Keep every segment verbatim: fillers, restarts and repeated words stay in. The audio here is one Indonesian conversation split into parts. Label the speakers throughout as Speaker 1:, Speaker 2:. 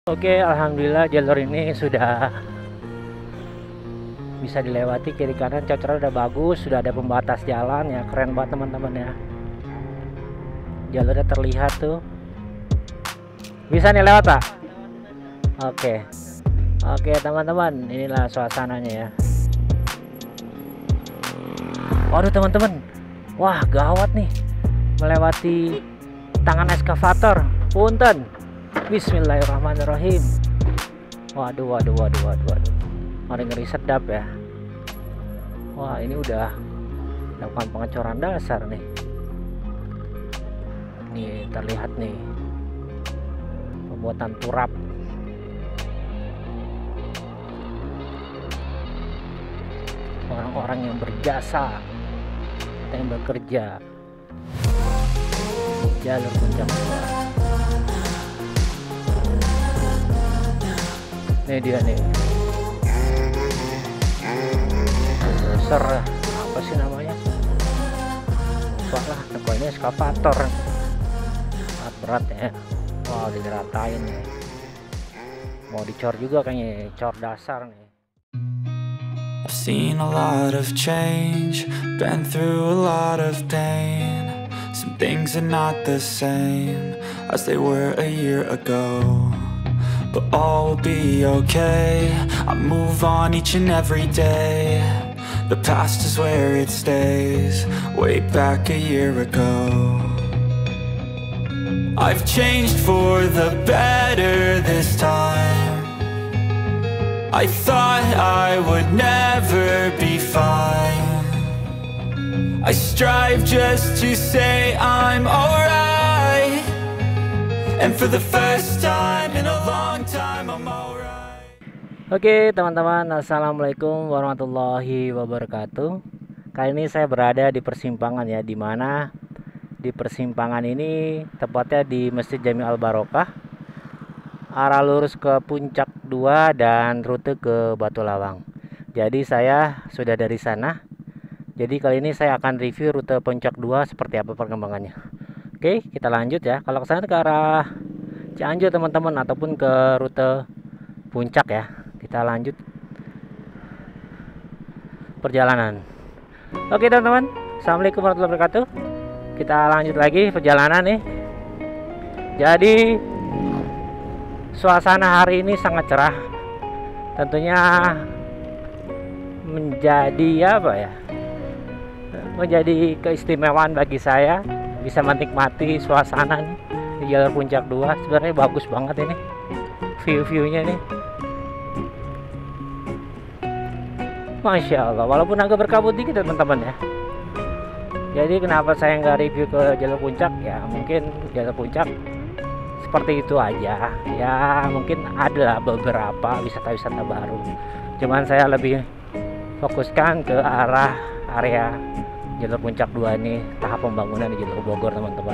Speaker 1: Oke, alhamdulillah jalur ini sudah bisa dilewati, kiri kanan cocoran udah bagus, sudah ada pembatas jalan ya, keren banget teman-teman ya. Jalurnya terlihat tuh. Bisa nih lewat Pak? Oke. Oke teman-teman, inilah suasananya ya. Waduh teman-teman, wah gawat nih, melewati tangan eskavator. Punten. Bismillahirrahmanirrahim. Waduh, waduh, waduh, waduh, waduh. Ngeri ngeri sedap ya. Wah, ini udah lakukan pengecoran dasar nih. Nih terlihat nih pembuatan turap. Orang-orang yang berjasa, yang bekerja. Jalur puncak dua. Ini dia nih. Doser apa sih namanya? Lupa lah, pokoknya eskavator. Berat berat ya. Wow, diratain nih. Mau dicor juga kayaknya, cor dasar nih.
Speaker 2: I've seen a lot of change, been through a lot of pain. Some things are not the same as they were a year ago, but all will be okay. I move on each and every day. The past is where it stays, way back a year ago. I've changed for the better this time. I thought I would never be fine. I strive just to say I'm alright, and for the first time in a long time I'm alright.
Speaker 1: Oke teman-teman, assalamualaikum warahmatullahi wabarakatuh. Kali ini saya berada di persimpangan ya, dimana di persimpangan ini tepatnya di Masjid Jami Al Barokah, arah lurus ke Puncak dua dan rute ke Batu Lawang. Jadi saya sudah dari sana. Jadi kali ini saya akan review rute Puncak dua seperti apa perkembangannya. Oke, kita lanjut ya. Kalau ke sana ke arah Cianjur teman-teman, ataupun ke rute Puncak ya. Kita lanjut perjalanan. Oke teman-teman, assalamualaikum warahmatullahi wabarakatuh. Kita lanjut lagi perjalanan nih. Jadi suasana hari ini sangat cerah. Tentunya menjadi apa ya? Menjadi keistimewaan bagi saya bisa menikmati suasana nih di jalur Puncak dua. Sebenarnya bagus banget ini view-viewnya nih. Masya Allah, walaupun agak berkabut dikit teman-teman ya. Jadi kenapa saya nggak review ke jalur Puncak ya? Mungkin jalur Puncak seperti itu aja ya, mungkin ada beberapa wisata-wisata baru, cuman saya lebih fokuskan ke arah area jalur Puncak dua ini, tahap pembangunan di jalur Bogor teman-teman.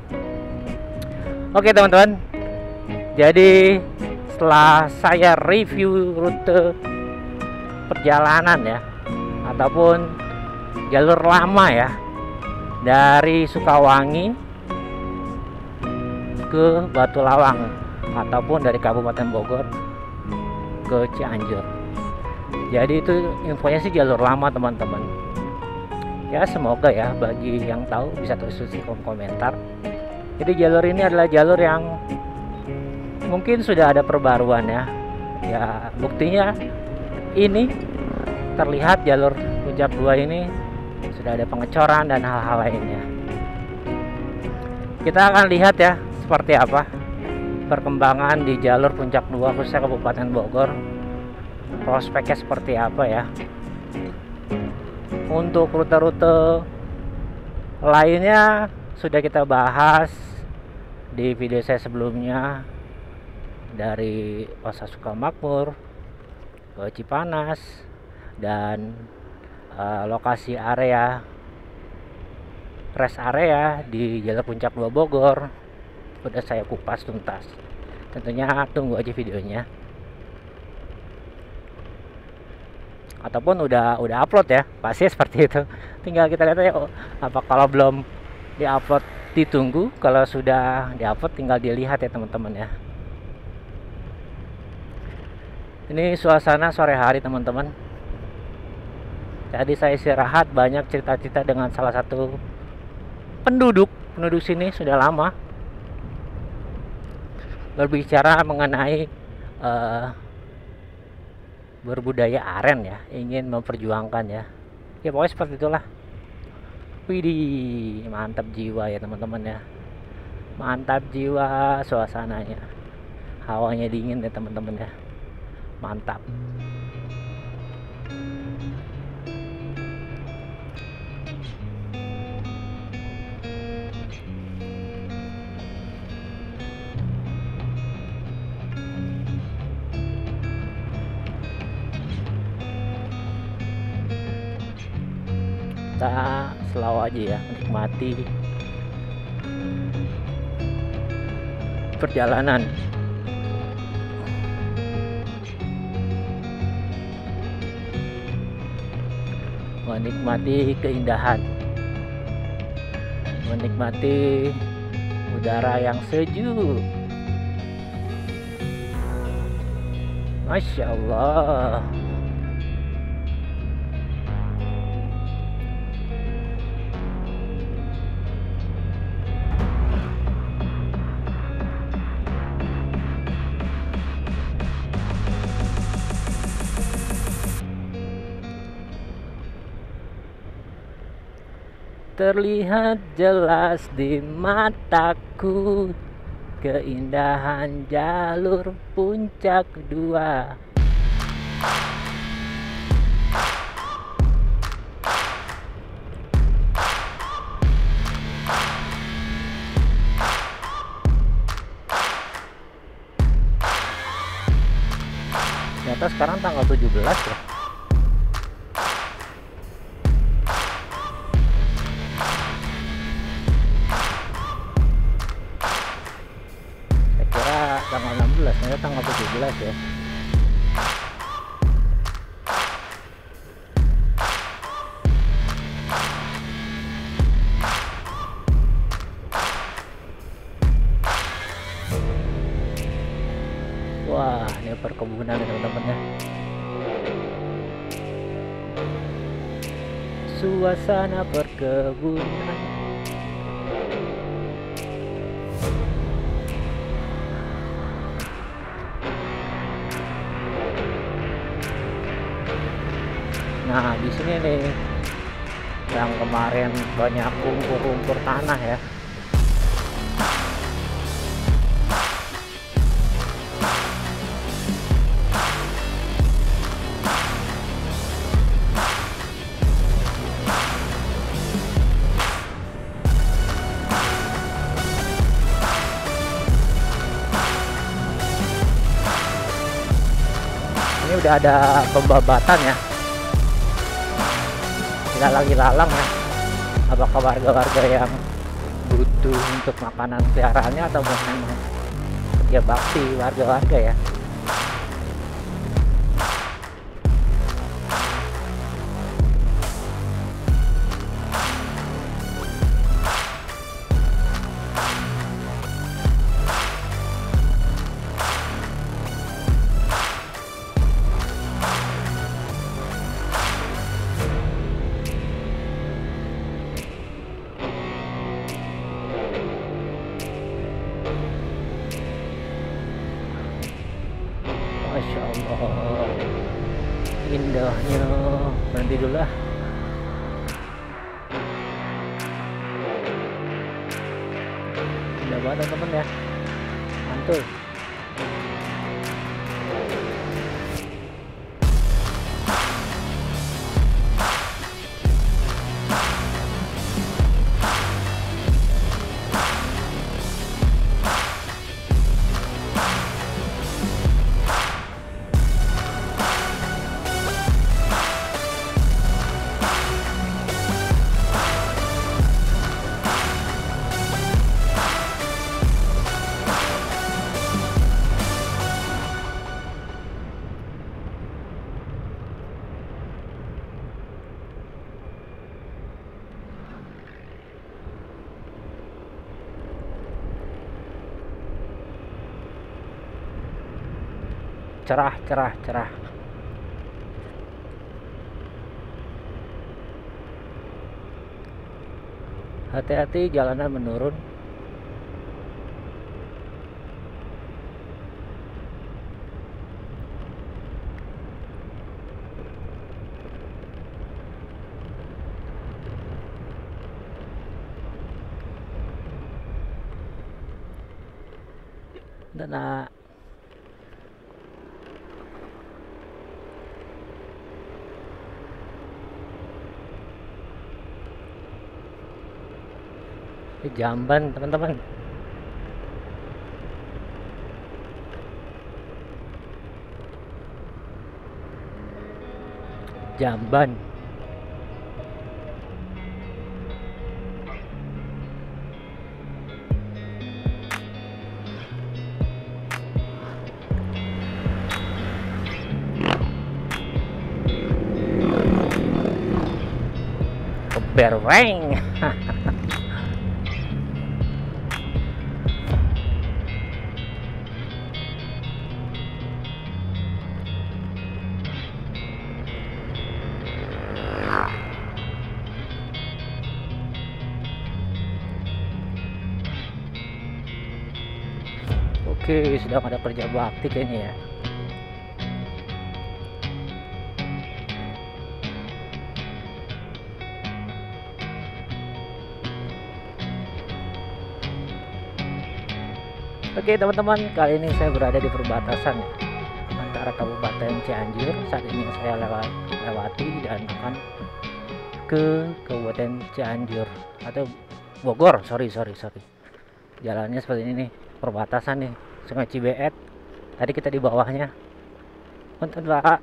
Speaker 1: Oke teman-teman, jadi setelah saya review rute perjalanan ya, ataupun jalur lama ya, dari Sukawangi ke Batu Lawang, ataupun dari Kabupaten Bogor ke Cianjur. Jadi itu infonya sih jalur lama teman-teman ya. Semoga ya bagi yang tahu bisa tulis di kolom komentar. Jadi jalur ini adalah jalur yang mungkin sudah ada perbaruan ya. Ya buktinya ini terlihat jalur Puncak dua ini sudah ada pengecoran dan hal-hal lainnya. Kita akan lihat ya seperti apa perkembangan di jalur Puncak dua khususnya Kabupaten Bogor, prospeknya seperti apa ya. Untuk rute-rute lainnya sudah kita bahas di video saya sebelumnya, dari Pasar Sukamakmur ke Cipanas dan uh, lokasi area rest area di jalur Puncak dua Bogor udah saya kupas tuntas. Tentunya tunggu aja videonya, ataupun udah udah upload ya, pasti seperti itu. Tinggal kita lihat aja, oh, apa kalau belum diupload ditunggu, kalau sudah diupload tinggal dilihat ya teman-teman ya. Ini suasana sore hari teman-teman. Tadi saya istirahat, banyak cerita-cerita dengan salah satu penduduk penduduk sini sudah lama, berbicara mengenai uh, berbudaya aren ya, ingin memperjuangkan ya. Ya pokoknya seperti itulah. Widih, mantap jiwa ya teman-teman ya. Mantap jiwa suasananya. Hawanya dingin ya teman-teman ya. Mantap. Kita selalu aja ya menikmati perjalanan. Menikmati keindahan, menikmati udara yang sejuk. Masya Allah. Terlihat jelas di mataku keindahan jalur puncak dua. Ternyata sekarang tanggal tujuh belas ya. Tanggal enam belas, ternyata tanggal tujuh belas ya. Wah, ini perkebunan teman-teman ya. Suasana perkebunan. Nah, di sini nih yang kemarin banyak lumpur-lumpur tanah ya. Ini udah ada pembabatan ya. Tidak lagi lalang ya. Apakah warga-warga yang butuh untuk makanan peliharaannya atau memang kerja bakti warga-warga ya. Masya Allah, indahnya. Berhenti dulu lah. Indah banget teman-teman ya, mantul. cerah cerah cerah. Hati-hati jalanan menurun. Dan uh, ini Jamban teman-teman. Jamban. Berweng. Oke, sedang ada kerja bakti kayaknya ya. Oke teman-teman, kali ini saya berada di perbatasan ya, antara Kabupaten Cianjur. Saat ini saya lewat, lewati dan akan ke Kabupaten Cianjur atau Bogor. Sorry sorry sorry. Jalannya seperti ini nih, perbatasan nih, Sungai Cibeet. Tadi kita di bawahnya. Punten Pak.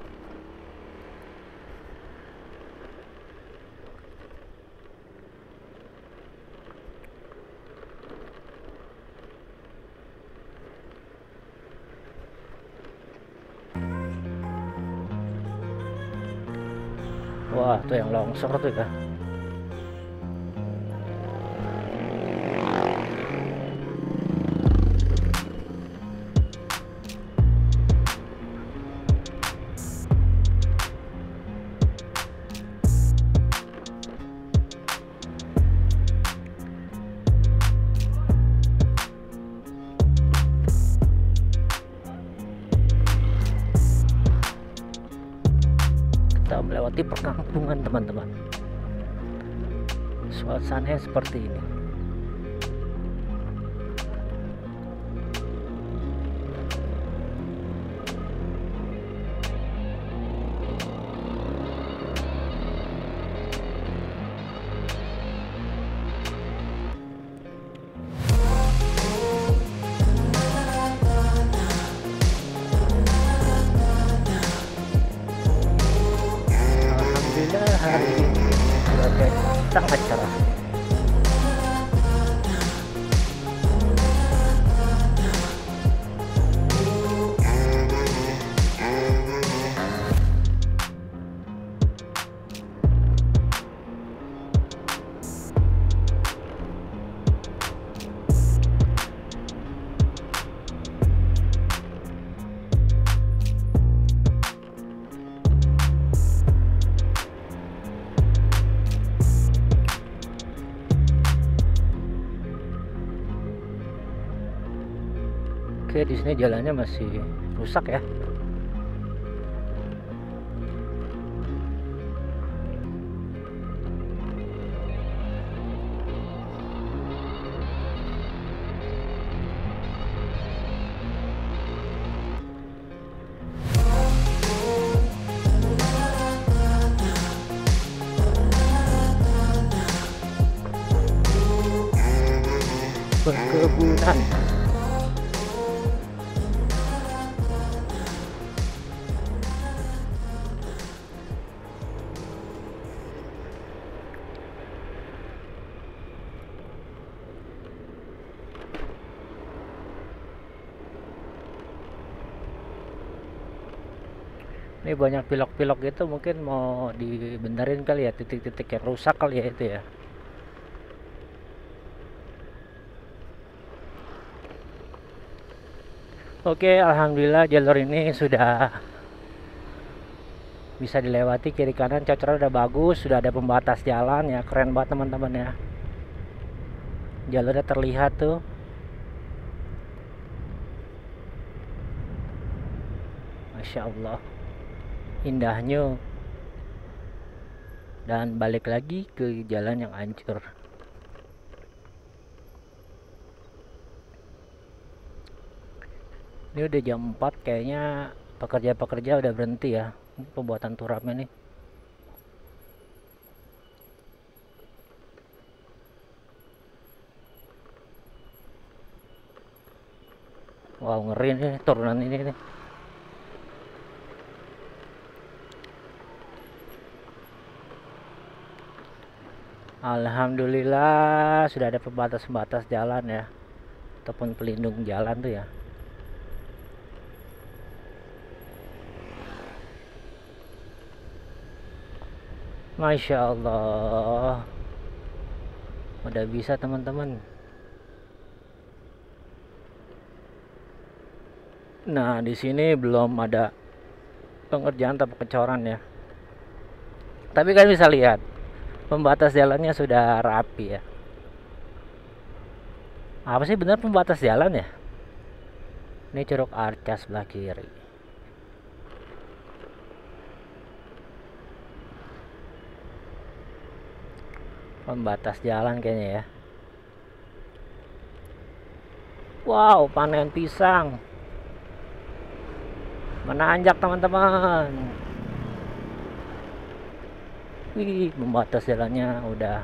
Speaker 1: Wah, tuh yang longsor tuh ya. Kita melewati perkampungan teman-teman. Suasananya seperti ini. Alhamdulillah hari ini cuaca sangat cerah. Oke, di sini jalannya masih rusak ya. Perkebunan. Ini banyak pilok-pilok gitu, mungkin mau dibenerin kali ya, titik-titik yang rusak kali ya itu ya. Oke, alhamdulillah jalur ini sudah bisa dilewati, kiri kanan cocoran udah bagus, sudah ada pembatas jalan ya, keren banget teman-teman ya. Jalurnya terlihat tuh. Masya Allah, indahnya. Dan balik lagi ke jalan yang hancur. Ini udah jam empat, kayaknya pekerja-pekerja udah berhenti ya pembuatan turapnya nih. Wow, ngeri nih turunan ini nih. Alhamdulillah sudah ada pembatas-pembatas jalan ya, ataupun pelindung jalan tuh ya. Masya Allah, udah bisa teman-teman. Nah, di sini belum ada pengerjaan atau pengecoran ya. Tapi kalian bisa lihat pembatas jalannya sudah rapi ya. Apa sih benar pembatas jalan ya? Ini Curug Arca sebelah kiri. Pembatas jalan kayaknya ya. Wow, panen pisang. Menanjak teman-teman. Wih, pembatas jalannya udah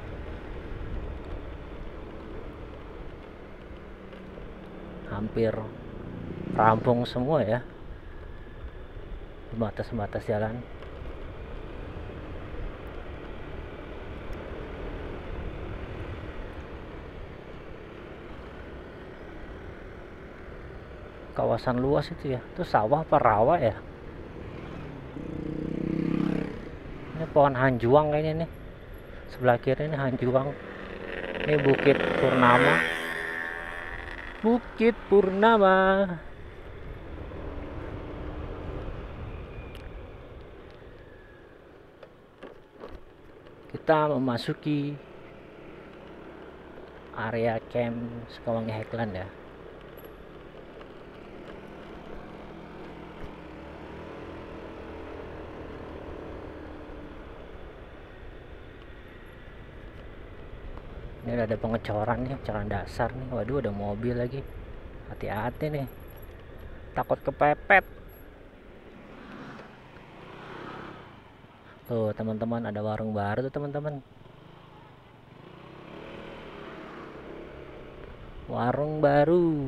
Speaker 1: hampir rampung semua ya, pembatas-pembatas jalan. Kawasan luas itu ya, itu sawah apa rawa ya? Ini pohon hanjuang kayaknya nih, sebelah kiri ini hanjuang. Ini Bukit Purnama. Bukit Purnama. Kita memasuki area camp Sekawangi Highland ya. Ini ada pengecoran nih, pengecoran dasar nih. Waduh, ada mobil lagi. Hati-hati nih, takut kepepet. Tuh teman-teman, ada warung baru tuh teman-teman. Warung baru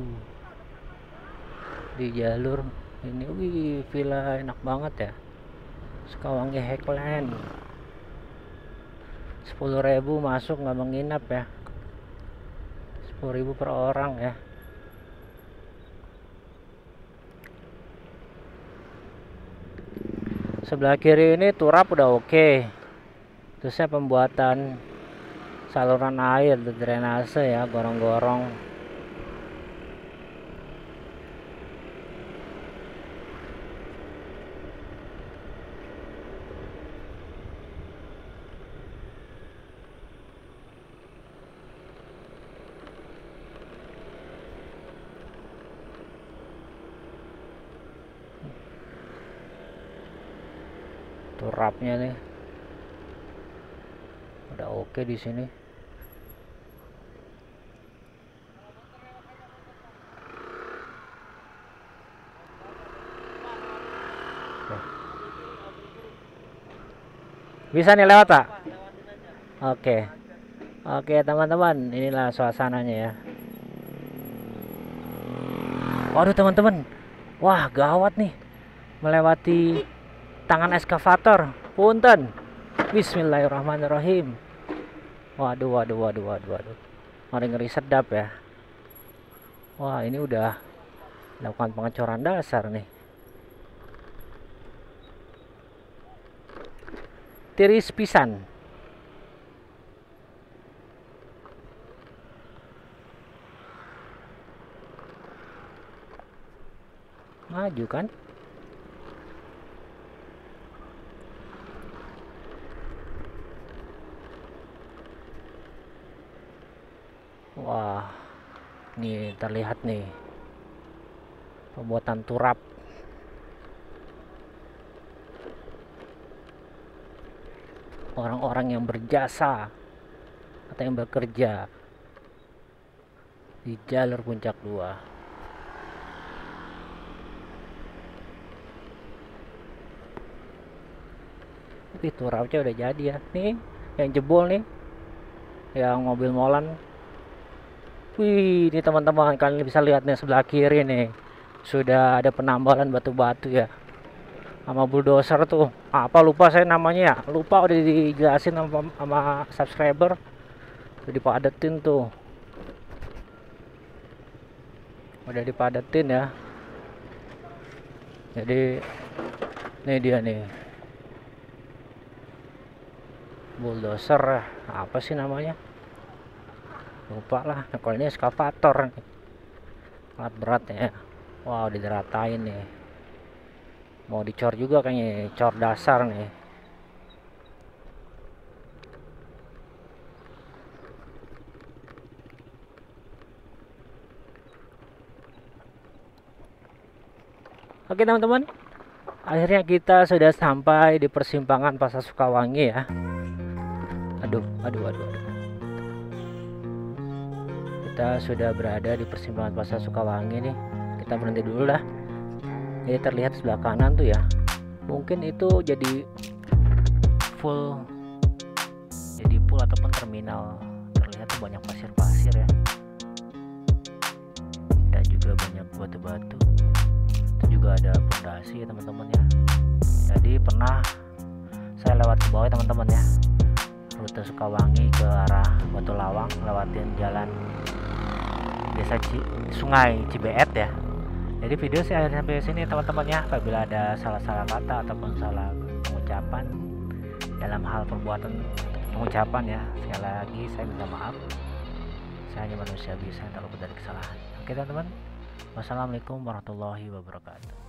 Speaker 1: di jalur ini. Wih, villa enak banget ya, Sekawangi Highland. Sepuluh ribu masuk, nggak menginap ya. Sepuluh ribu per orang ya. Sebelah kiri ini turap udah oke. Terusnya pembuatan saluran air, drainase ya, gorong-gorong. Turapnya nih udah oke di sini. Bisa nih lewat Pak? Oke. Oke teman-teman, inilah suasananya ya. Waduh teman-teman, wah gawat nih, melewati tangan eskavator. Punten. Bismillahirrahmanirrahim. Waduh, waduh, waduh, waduh, waduh. Ngeri-ngeri sedap ya. Wah, ini udah lakukan pengecoran dasar nih. Tiris pisan. maju kan. Wah, nih terlihat nih pembuatan turap. Orang-orang yang berjasa atau yang bekerja di jalur puncak dua. Tapi turapnya udah jadi ya. Nih yang jebol nih, yang mobil molan. Wih, ini teman-teman, kalian bisa lihat nih sebelah kiri nih. Sudah ada penambalan batu-batu ya. Sama bulldozer tuh. Apa lupa saya namanya ya. Lupa, udah dijelasin sama, sama subscriber. Udah dipadetin tuh. Udah dipadetin ya. Jadi ini dia nih. Bulldozer apa sih namanya? Lupa lah. Nah, kalau ini eskavator nih, alat berat ya. Wow, dideratain nih, mau dicor juga kayaknya, cor dasar nih. Oke teman-teman, akhirnya kita sudah sampai di persimpangan Pasar Sukawangi ya. Aduh, aduh, aduh, aduh. Kita sudah berada di persimpangan Pasar Sukawangi nih. Kita berhenti dulu lah. Jadi terlihat sebelah kanan tuh ya, mungkin itu jadi full, jadi pool ataupun terminal. Terlihat tuh banyak pasir-pasir ya, dan juga banyak batu-batu. Itu juga ada pondasi ya teman-teman ya. Jadi pernah saya lewat ke bawah teman-teman ya, rute Sukawangi ke arah Batu Lawang, lewatin jalan desa Ci, Sungai Cibeet ya. Jadi video saya akhirnya sampai sini teman-teman ya. Apabila ada salah-salah kata ataupun salah pengucapan dalam hal perbuatan pengucapan ya, sekali lagi saya minta maaf. Saya hanya manusia biasa yang terluput dari kesalahan. Oke teman-teman, wassalamualaikum warahmatullahi wabarakatuh.